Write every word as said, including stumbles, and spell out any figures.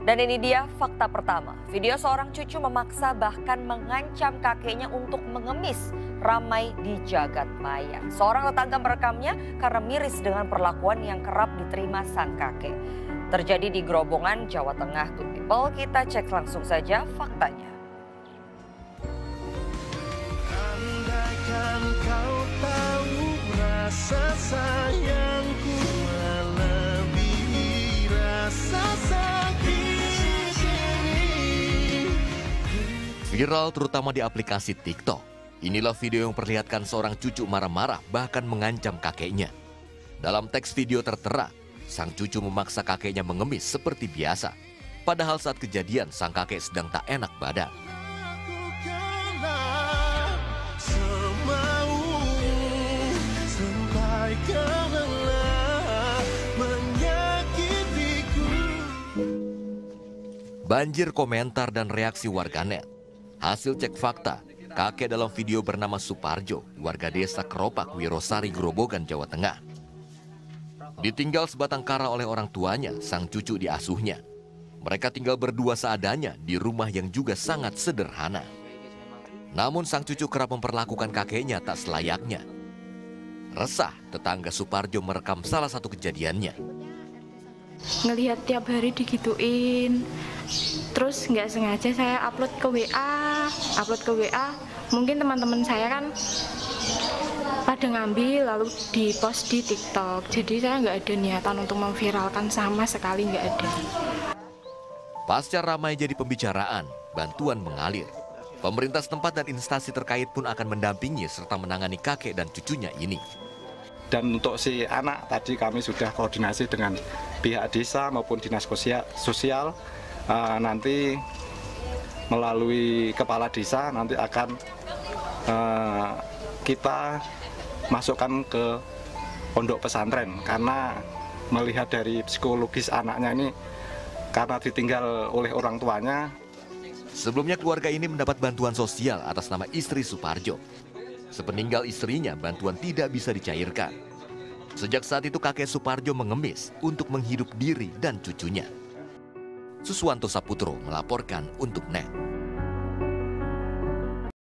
Dan ini dia fakta pertama. Video seorang cucu memaksa bahkan mengancam kakeknya untuk mengemis ramai di jagat maya. Seorang tetangga merekamnya karena miris dengan perlakuan yang kerap diterima sang kakek. Terjadi di Grobongan, Jawa Tengah. Good People, kita cek langsung saja faktanya. Andaikan kau tahu rasa sayangku melebihi rasa sakit. Viral terutama di aplikasi TikTok. Inilah video yang memperlihatkan seorang cucu marah-marah bahkan mengancam kakeknya. Dalam teks video tertera, sang cucu memaksa kakeknya mengemis seperti biasa. Padahal saat kejadian sang kakek sedang tak enak badan. Banjir komentar dan reaksi warganet. Hasil cek fakta, kakek dalam video bernama Suparjo, warga desa Keropak, Wirosari, Grobogan, Jawa Tengah. Ditinggal sebatang kara oleh orang tuanya, sang cucu diasuhnya. Mereka tinggal berdua seadanya di rumah yang juga sangat sederhana. Namun sang cucu kerap memperlakukan kakeknya tak selayaknya. Resah, tetangga Suparjo merekam salah satu kejadiannya. Ngelihat tiap hari digituin, terus nggak sengaja saya upload ke W A, upload ke W A, mungkin teman-teman saya kan pada ngambil lalu dipost di TikTok, jadi saya nggak ada niatan untuk memviralkan sama sekali, nggak ada. Pasca ramai jadi pembicaraan, bantuan mengalir. Pemerintah setempat dan instansi terkait pun akan mendampingi serta menangani kakek dan cucunya ini. Dan untuk si anak tadi kami sudah koordinasi dengan pihak desa maupun dinas sosial, sosial uh, nanti melalui kepala desa nanti akan uh, kita masukkan ke pondok pesantren karena melihat dari psikologis anaknya ini karena ditinggal oleh orang tuanya. Sebelumnya keluarga ini mendapat bantuan sosial atas nama istri Suparjo. Sepeninggal istrinya, bantuan tidak bisa dicairkan. Sejak saat itu kakek Suparjo mengemis untuk menghidup diri dan cucunya. Suswanto Saputro melaporkan untuk N E T.